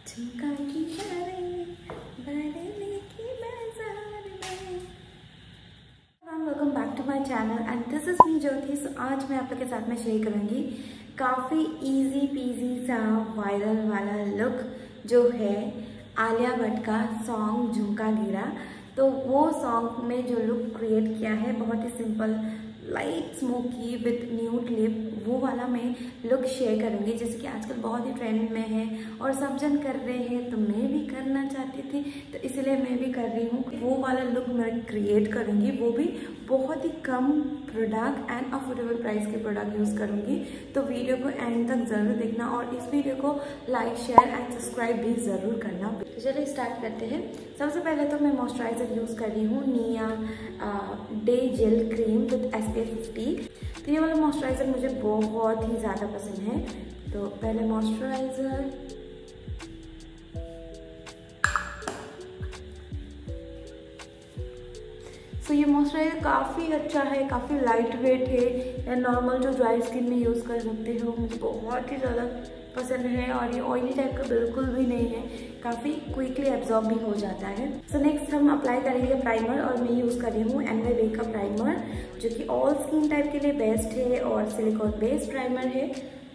झुमका की तारे बरने की बाजार में। Welcome back to my channel and this is me Jyoti. So आज मैं आप लोग के साथ में शेयर करूंगी काफ़ी इजी पीजी सा वायरल वाला लुक जो है आलिया भट्ट का सॉन्ग झुमका गिरा। तो वो सॉन्ग में जो लुक क्रिएट किया है बहुत ही simple light smoky with nude lip, वो वाला मैं लुक शेयर करूंगी जैसे कि आजकल बहुत ही ट्रेंड में है और सब जन कर रहे हैं, तो मैं भी करना चाहती थी तो इसलिए मैं भी कर रही हूँ। वो वाला लुक मैं क्रिएट करूंगी, वो भी बहुत ही कम प्रोडक्ट एंड अफोर्डेबल प्राइस के प्रोडक्ट यूज़ करूंगी। तो वीडियो को एंड तक ज़रूर देखना और इस वीडियो को लाइक शेयर एंड सब्सक्राइब भी ज़रूर करना। तो चलिए स्टार्ट करते हैं। सबसे पहले तो मैं मॉइस्चराइज़र यूज़ कर रही हूँ निया day gel cream with SPF 50। तो ये वाला मॉइस्चराइज़र मुझे बहुत ही ज़्यादा पसंद है। तो पहले मॉइस्चराइज़र, तो ये मॉइस्चराइज़र काफ़ी अच्छा है, काफ़ी लाइट वेट है या नॉर्मल जो ड्राई स्किन में यूज़ कर सकते हो। मुझे बहुत ही ज़्यादा पसंद है और ये ऑयली टाइप का बिल्कुल भी नहीं है, काफ़ी क्विकली एब्जॉर्ब भी हो जाता है। सो नेक्स्ट हम अप्लाई करेंगे प्राइमर और मैं यूज़ कर रही हूँ NYB का प्राइमर जो कि ऑल स्किन टाइप के लिए बेस्ट है और सिलिकॉन बेस्ड प्राइमर है।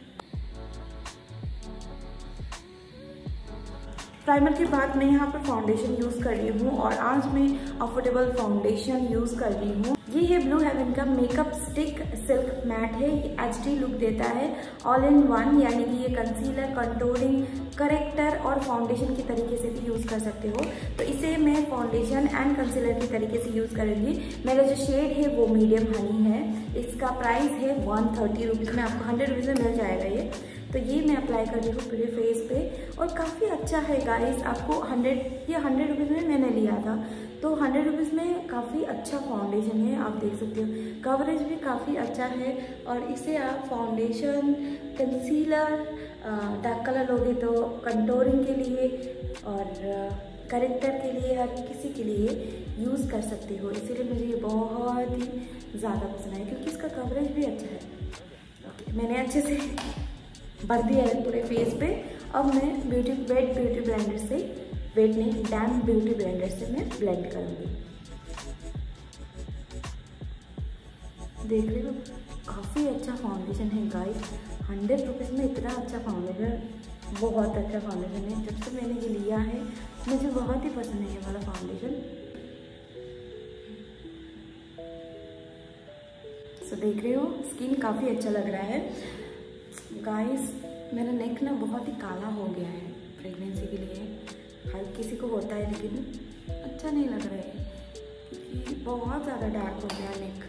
प्राइमर के बाद मैं यहाँ पर फाउंडेशन यूज़ कर रही हूँ और आज मैं अफोर्डेबल फाउंडेशन यूज़ कर रही हूँ। ये है ब्लू हेवन का मेकअप स्टिक सिल्क मैट है। ये HD लुक देता है ऑल इन वन, यानी कि ये कंसीलर, कंटूरिंग, करेक्टर और फाउंडेशन के तरीके से भी यूज़ कर सकते हो। तो इसे मैं फाउंडेशन एंड कंसीलर के तरीके से यूज़ करूँगी। मेरा जो शेड है वो मीडियम हनी है। इसका प्राइस है 130 रुपीज़ में, आपको 100 रुपीज़ में मिल जाएगा ये। तो ये मैं अप्लाई कर रही हूँ पूरे फेस पे और काफ़ी अच्छा है गाइस। आपको 100 रुपीज़ में मैंने लिया था, तो 100 रुपीज़ में काफ़ी अच्छा फाउंडेशन है, आप देख सकते हो। कवरेज भी काफ़ी अच्छा है और इसे आप फाउंडेशन, कंसीलर, डार्क कलर लोगे तो कंटूरिंग के लिए और करेक्टर के लिए, हर किसी के लिए यूज़ कर सकते हो। इसीलिए मुझे ये बहुत ही ज़्यादा पसंद है क्योंकि इसका कवरेज भी अच्छा है। मैंने अच्छे से भर दिया है पूरे फेस पे। अब मैं वेट ब्यूटी ब्लेंडर से, वेट नहीं, डैम ब्यूटी ब्लेंडर से मैं ब्लेंड करूँगी। देख रहे हो काफ़ी अच्छा फाउंडेशन है गाइस। 100 रुपीज़ में इतना अच्छा फाउंडेशन, बहुत अच्छा फाउंडेशन है। जब से मैंने ये लिया है मुझे बहुत ही पसंद है ये वाला फाउंडेशन। सो देख रहे हो स्किन काफ़ी अच्छा लग रहा है गाइस। मेरा नेक ना बहुत ही काला हो गया है प्रेगनेंसी के लिए। हर किसी को होता है लेकिन अच्छा नहीं लग रहा है क्योंकि बहुत ज़्यादा डार्क हो गया नेक।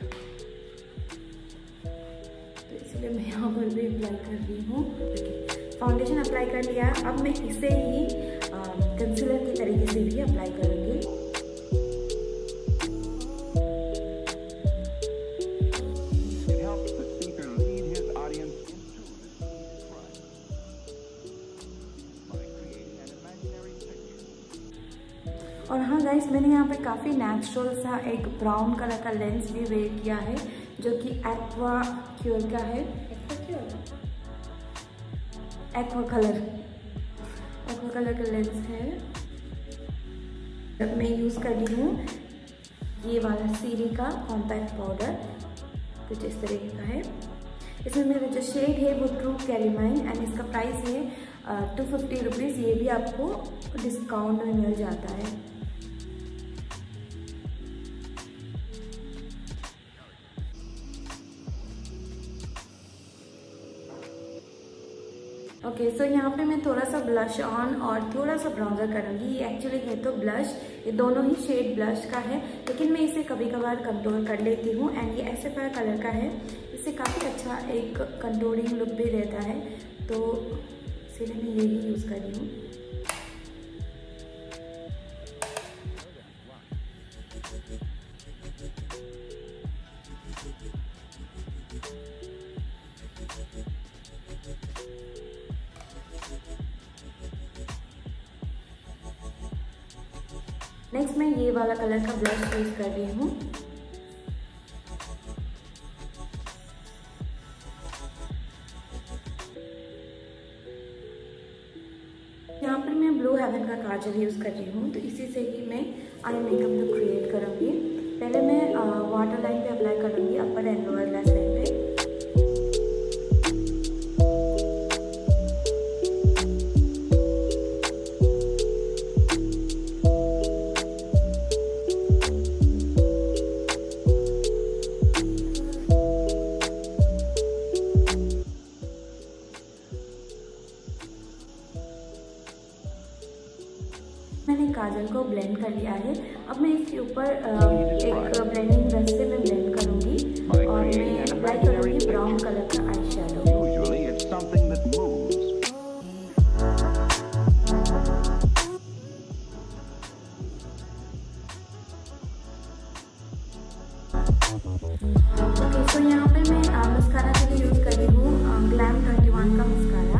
तो इसलिए मैं यहाँ पर भी अप्लाई कर रही हूँ। फाउंडेशन अप्लाई कर लिया, अब मैं इसे ही कंसीलर के तरीके से भी अप्लाई करूँगी। और हाँ गाइस, मैंने यहाँ पे काफ़ी नेचुरल सा एक ब्राउन कलर का लेंस भी वेयर किया है जो कि एक्वा क्योर का है। एक्वा कलर का लेंस है। अब मैं यूज़ कर रही हूँ ये वाला सीरी का कॉम्पैक्ट पाउडर, कुछ इस तरीके का है। इसमें मेरा जो शेड है वो ट्रू कैरीमाइन एंड इसका प्राइस है 250 रुपीज़। ये भी आपको डिस्काउंट में मिल जाता है। ओके, सो यहाँ पे मैं थोड़ा सा ब्लश ऑन और थोड़ा सा ब्राउजर करूँगी। ये एक्चुअली है तो ब्लश, ये दोनों ही शेड ब्लश का है, लेकिन मैं इसे कभी कभार कंटूर कर लेती हूँ एंड ये ऐसे पर कलर का है। इससे काफ़ी अच्छा एक कंटूरिंग लुक भी रहता है, तो इसीलिए मैं यही यूज़ कर रही हूँ। नेक्स्ट मैं ये वाला कलर का ब्लश यूज़ कर रही हूँ। यहाँ पर मैं ब्लू हेवन का काजल यूज़ कर रही हूँ, तो इसी से ही मैं आई मेकअप लुक क्रिएट करूँगी। पहले मैं वाटर लाइन पे अप्लाई करूँगी, upper and lower lash line पे। मैंने काजल को ब्लेंड कर लिया है। अब मैं इसके ऊपर एक ब्लेंडिंग ब्रश से मैं ब्लेंड करूँगी और मैं अप्लाई करूँगी ब्राउन कलर का आई शेडो। ओके, सो यहाँ पे मैं मस्कारा के लिए यूज़ कर रही हूँ ग्लैम 21 का मस्कारा।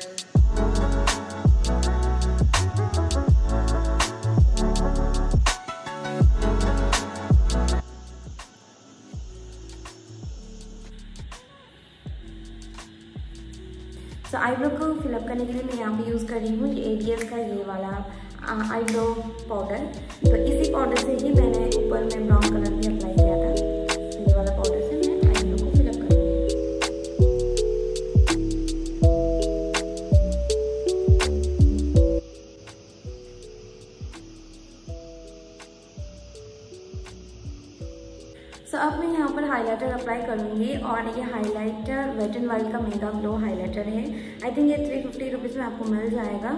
तो आईब्रो को फिलअप करने के लिए मैं यहाँ पे यूज़ कर रही हूँ ये ADS का ये वाला आईब्रो पाउडर। तो इसी पाउडर से ही मैंने ऊपर में ब्राउन कलर भी अप्लाई किया था। तो ये वाला पाउडर से मैं आईब्रो को फिलअप करूँगी। सो अब मैं यहाँ पर हाइलाइटर अप्लाई करूँगी और ये हाइलाइटर वेट एंड वाइल्ड का मेगा ग्लो हाइलाइटर है। आई थिंक ये 350 रुपीज़ में आपको मिल जाएगा।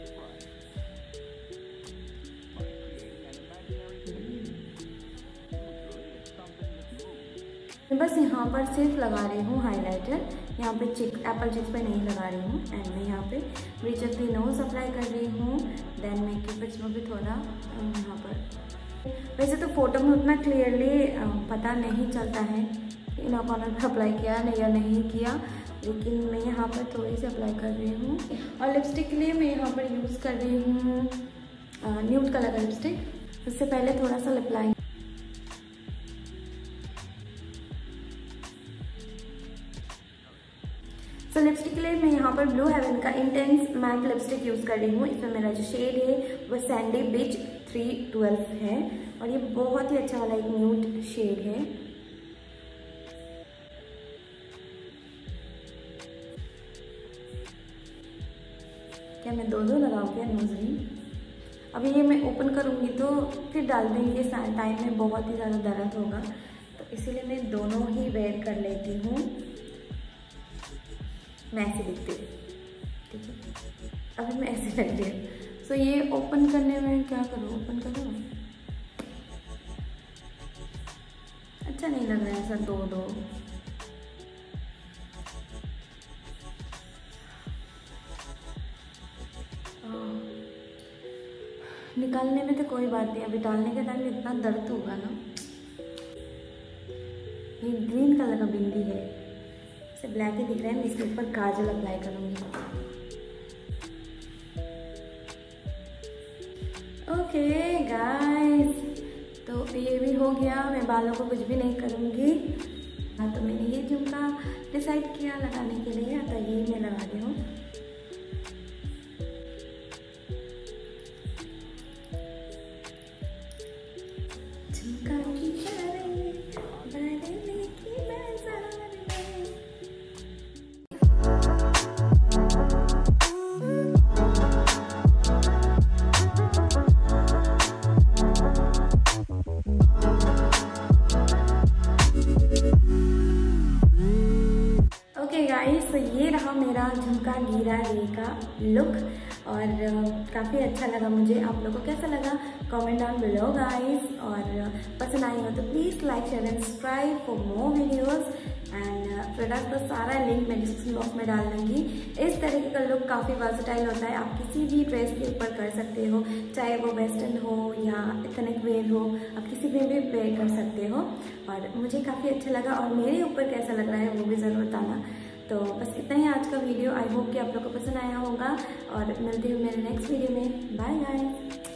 मैं बस यहाँ पर सिर्फ लगा रही हूँ हाइलाइटर, यहाँ पे एप्पल चिक्स पे नहीं लगा रही हूँ। एंड मैं यहाँ पे bridge of the nose apply कर रही हूँ। देन मैं क्यूपिड्स में भी थोड़ा यहाँ पर, वैसे तो फोटो में उतना क्लियरली पता नहीं चलता है इन कॉर्नर पर अप्लाई किया या नहीं किया, लेकिन मैं यहाँ पर थोड़ी सी अप्लाई कर रही हूँ। और लिपस्टिक के लिए मैं यहाँ पर यूज़ कर रही हूँ न्यूड कलर का लिपस्टिक। उससे पहले थोड़ा सा लिप लाइन। तो लिपस्टिक के लिए मैं यहाँ पर ब्लू हेवन का इंटेंस मैट लिपस्टिक यूज़ कर रही हूँ। इसमें मेरा जो शेड है वो सैंडी बीच 312 है और ये बहुत ही अच्छा वाला एक न्यूड शेड है। क्या मैं दो लगाऊँ क्या नोज रिंग? अभी ये मैं ओपन करूँगी तो फिर डाल देंगे टाइम में बहुत ही ज़्यादा दर्द होगा, तो इसीलिए मैं दोनों ही वेयर कर लेती हूँ। मैं ऐसे दिखती हूँ, ठीक है? अभी मैं ऐसे लग रही हूँ। सो ये ओपन करने में क्या करूँ? ओपन करूँ? अच्छा नहीं लग रहा है ऐसा दो। निकालने में तो कोई बात नहीं, अभी डालने के टाइम इतना दर्द होगा ना। ये ग्रीन कलर का बिंदी है, इसे ब्लैक ही दिख रहा है। मैं इसके ऊपर काजल अप्लाई करूँगी। ओके गाइस, तो ये भी हो गया। मैं बालों को कुछ भी नहीं करूँगी। हाँ, तो मैंने ये झुमका डिसाइड किया लगाने के लिए, तो ये मैं लगा रही हूँ। गाइस, तो ये रहा मेरा झुमका गिरा रे का लुक और काफ़ी अच्छा लगा मुझे। आप लोगों को कैसा लगा कमेंट डाउन बिलो गाइस, और पसंद आई हो तो please like share and subscribe for more videos. And product का सारा लिंक मैं डिस्क्रिप्शन बॉक्स में डाल दूँगी। इस तरीके का लुक काफ़ी वर्सेटाइल होता है, आप किसी भी ड्रेस के ऊपर कर सकते हो, चाहे वो वेस्टर्न हो या एथनिक वेयर हो, आप किसी में भी वेयर कर सकते हो। और मुझे काफ़ी अच्छा लगा और मेरे ऊपर कैसा लग रहा है वो भी ज़रूर बताना। तो बस इतना ही आज का वीडियो। आई होप कि आप लोगों को पसंद आया होगा और मिलती हूँ मेरे नेक्स्ट वीडियो में। Bye guys.